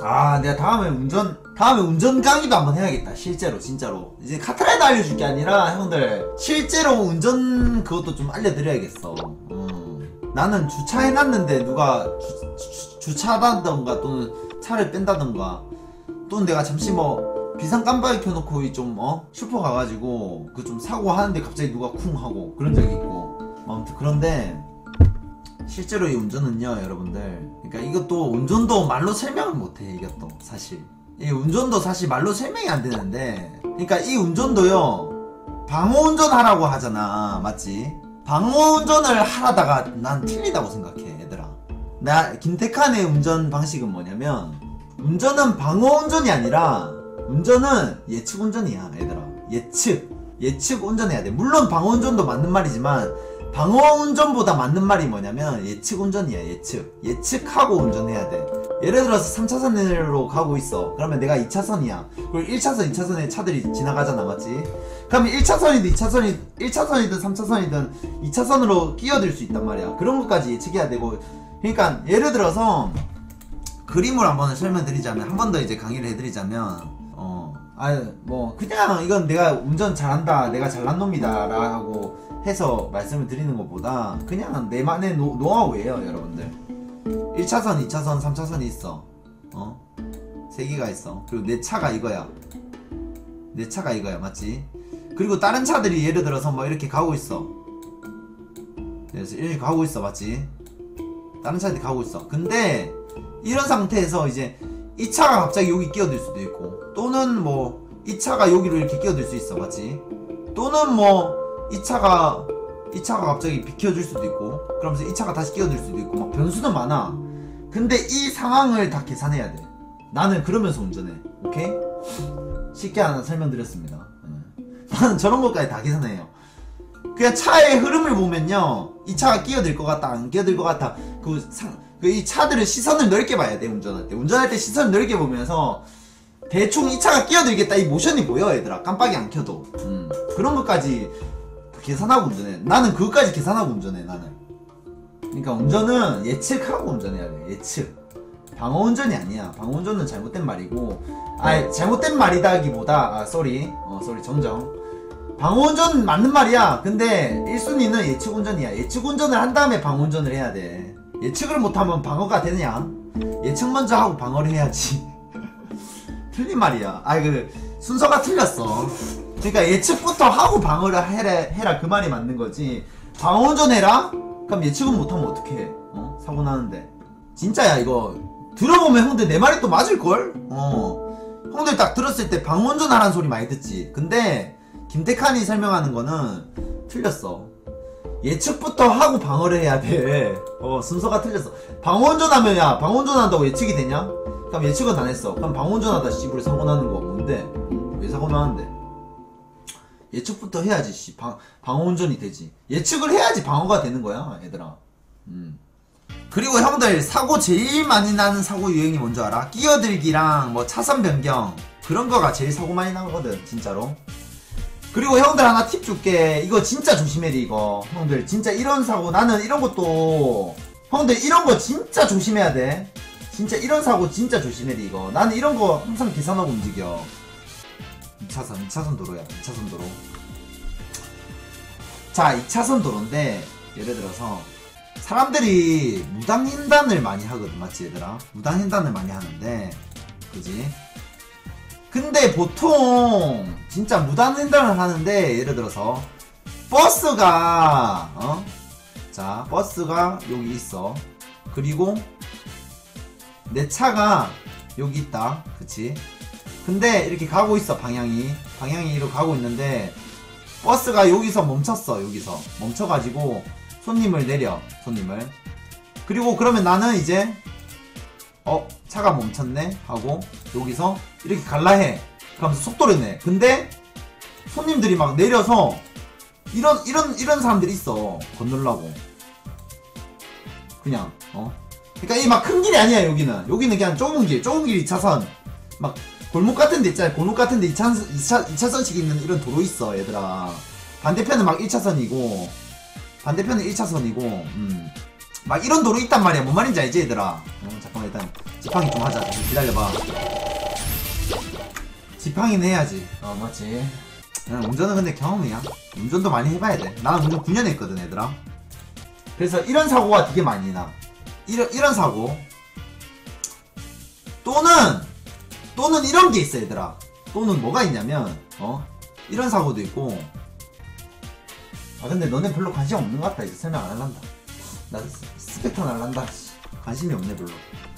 아, 내가 다음에 운전 강의도 한번 해야겠다. 실제로, 진짜로. 이제 카트라이더 알려줄 게 아니라, 형들, 실제로 운전 그것도 좀 알려드려야겠어. 나는 주차해놨는데 누가 주차하다던가 또는 차를 뺀다던가, 또는 내가 잠시 뭐, 비상 깜빡이 켜놓고 좀, 슈퍼 가가지고, 그 좀 사고 하는데 갑자기 누가 쿵 하고, 그런 적이 있고. 아무튼 그런데, 실제로 이 운전은요, 여러분들. 그러니까 이것도 운전도 말로 설명을 못해, 이것도 사실. 이 운전도 사실 말로 설명이 안 되는데, 그러니까 이 운전도요, 방어 운전하라고 하잖아, 맞지? 방어 운전을 하다가 난 틀리다고 생각해, 얘들아. 김태칸의 운전 방식은 뭐냐면, 운전은 방어 운전이 아니라, 운전은 예측 운전이야, 얘들아. 예측 운전해야 돼. 물론 방어 운전도 맞는 말이지만, 방어 운전보다 맞는 말이 뭐냐면 예측 운전이야. 예측하고 운전해야 돼. 예를 들어서 3차선으로 가고 있어. 그러면 내가 2차선이야 그리고 1차선 2차선에 차들이 지나가잖아, 맞지? 그러면 1차선이든 1차선이든 3차선이든 2차선으로 끼어들 수 있단 말이야. 그런 것까지 예측해야 되고. 그러니까 예를 들어서 그림을 한번 설명드리자면, 한 번 더 이제 강의를 해드리자면, 뭐 그냥 이건 내가 운전 잘한다, 내가 잘난 놈이다 라고 해서 말씀을 드리는 것보다 그냥 내만의 노하우예요, 여러분들. 1차선, 2차선, 3차선이 있어. 3개가 있어. 그리고 내 차가 이거야. 맞지? 그리고 다른 차들이 예를 들어서 뭐 이렇게 가고 있어. 그래서 이렇게 가고 있어, 맞지? 다른 차들이 가고 있어. 근데 이런 상태에서 이제 이 차가 갑자기 여기 끼어들 수도 있고, 또는 뭐 이 차가 여기로 이렇게 끼어들 수 있어, 맞지? 또는 뭐 이 차가 갑자기 비켜줄 수도 있고, 그러면서 이 차가 다시 끼어들 수도 있고, 막 변수는 많아. 근데 이 상황을 다 계산해야 돼. 나는 그러면서 운전해. 오케이? 쉽게 하나 설명드렸습니다. 나는 저런 것까지 다 계산해요. 그냥 차의 흐름을 보면요, 이 차가 끼어들 것 같다, 안 끼어들 것 같다, 이 차들의 시선을 넓게 봐야 돼. 운전할 때 시선을 넓게 보면서 대충 이 차가 끼어들겠다, 이 모션이 보여, 얘들아. 깜빡이 안 켜도. 그런 것까지 계산하고 운전해. 나는 그것까지 계산하고 운전해, 나는. 그러니까 운전은 예측하고 운전해야 돼. 예측. 방어 운전이 아니야. 방어 운전은 잘못된 말이고, 잘못된 말이다기보다, 쏘리 정정. 방어 운전 맞는 말이야. 근데 1순위는 예측 운전이야. 예측 운전을 한 다음에 방어 운전을 해야 돼. 예측을 못하면 방어가 되느냐? 예측 먼저 하고 방어를 해야지. 틀린 말이야. 순서가 틀렸어. 그러니까 예측부터 하고 방어를 해라 그 말이 맞는 거지. 방어 운전해라? 그럼 예측은 못하면 어떡해? 사고 나는데. 진짜야, 이거. 들어보면 형들 내 말이 또 맞을걸? 형들 딱 들었을 때 방어 운전하라는 소리 많이 듣지. 근데 김태칸이 설명하는 거는 틀렸어. 예측부터 하고 방어를 해야 돼. 순서가 틀렸어. 방어운전하면, 야, 방어운전한다고 예측이 되냐? 그럼 예측은 안 했어. 그럼 방어운전하다 씨부리 사고 나는 거 뭔데? 왜 사고 나는데? 예측부터 해야지, 씨. 방어운전이 되지. 예측을 해야지 방어가 되는 거야, 얘들아. 그리고 형들, 사고 제일 많이 나는 사고 유행이 뭔지 알아? 끼어들기랑 뭐 차선 변경, 그런 거가 제일 사고 많이 나거든, 진짜로. 그리고 형들 하나 팁 줄게. 이거 진짜 조심해야 돼, 이거. 형들 진짜 이런 사고, 나는 이런 것도, 형들 이런 거 진짜 조심해야 돼. 진짜 이런 사고 진짜 조심해야 돼, 이거. 나는 이런 거 항상 계산하고 움직여. 2차선 도로야. 2차선 도로. 자, 2차선 도로인데 예를 들어서 사람들이 무단횡단을 많이 하거든, 맞지, 얘들아? 무단횡단을 많이 하는데, 그지? 근데 보통 진짜 무단횡단을 하는데, 예를 들어서 버스가 자, 버스가 여기 있어. 그리고 내 차가 여기 있다, 그치? 근데 이렇게 가고 있어. 방향이 이렇게 가고 있는데 버스가 여기서 멈췄어. 여기서 멈춰가지고 손님을 내려. 그리고 그러면 나는 이제 차가 멈췄네 하고 여기서 이렇게 갈라 해. 그러면서 속도를 내. 근데 손님들이 막 내려서 이런 사람들이 있어. 건너려고. 그냥 그러니까 이 막 큰 길이 아니야. 여기는 그냥 좁은 길 2차선 막 골목 같은 데 있잖아. 골목 같은 데 2차선씩 있는 이런 도로 있어, 얘들아. 반대편은 막 1차선이고 반대편은 1차선이고 막 이런 도로 있단 말이야. 뭔 말인지 알지, 얘들아? 잠깐만 일단 지팡이 좀 하자. 기다려봐. 지팡이는 해야지. 맞지. 운전은 근데 경험이야. 운전도 많이 해봐야 돼. 나는 운전 9년 했거든, 얘들아. 그래서 이런 사고가 되게 많이 나. 이런 사고. 또는 이런 게 있어, 얘들아. 또는 뭐가 있냐면, 이런 사고도 있고. 근데 너네 별로 관심 없는 것 같다. 이제 설명 안 할란다. 나 스펙터 날란다. 관심이 없네, 별로.